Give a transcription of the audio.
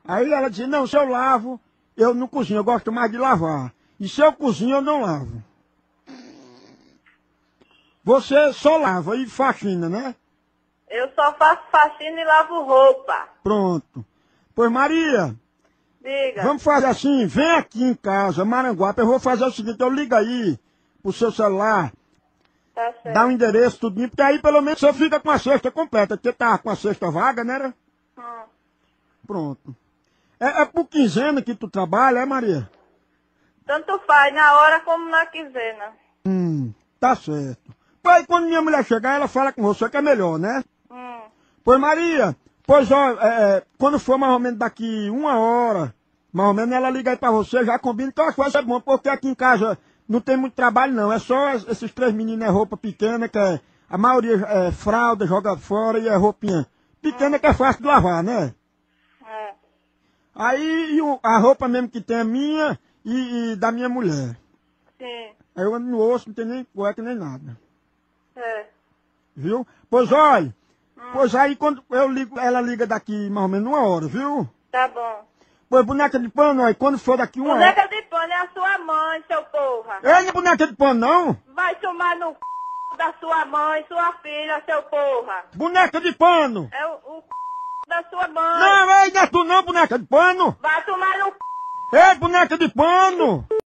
Aí ela disse, não, se eu lavo, eu não cozinho, eu gosto mais de lavar. E se eu cozinho, eu não lavo. Você só lava e faxina, né? Eu só faço faxina e lavo roupa. Pronto. Pois Maria, Diga. vamos fazer assim, vem aqui em casa, Maranguape, eu vou fazer o seguinte, eu ligo aí pro seu celular, Tá dá o certo. endereço, tudinho, porque aí pelo menos você fica com a cesta completa, porque tá com a cesta vaga, né? Hum. Pronto. É por quinzena que tu trabalha, é Maria? Tanto faz, na hora como na quinzena. Tá certo. Pois aí quando minha mulher chegar, ela fala com você que é melhor, né? Hum. Pois Maria, pois ó, quando for mais ou menos daqui 1 hora, mais ou menos ela liga aí pra você, já combina, então acho que vai ser bom, porque aqui em casa não tem muito trabalho não, é só esses 3 meninos é roupa pequena, que a maioria é fralda, joga fora e é roupinha pequena que é fácil de lavar, né? É. Aí a roupa mesmo que tem é minha e da minha mulher. Sim. Aí eu ando no osso, não tem nem cueca nem nada. É. Viu? Pois olha, pois aí quando eu ligo, ela liga daqui mais ou menos 1 hora, viu? Tá bom. Pois boneca de pano, aí quando for daqui 1 hora. Boneca de pano é a sua mãe, seu porra. Ei, não é boneca de pano não? Vai tomar no da sua mãe, sua filha, seu porra. Boneca de pano! É o da sua mãe. Não, ei, não é tu não, boneca de pano! Vai tomar no Ei, boneca de pano!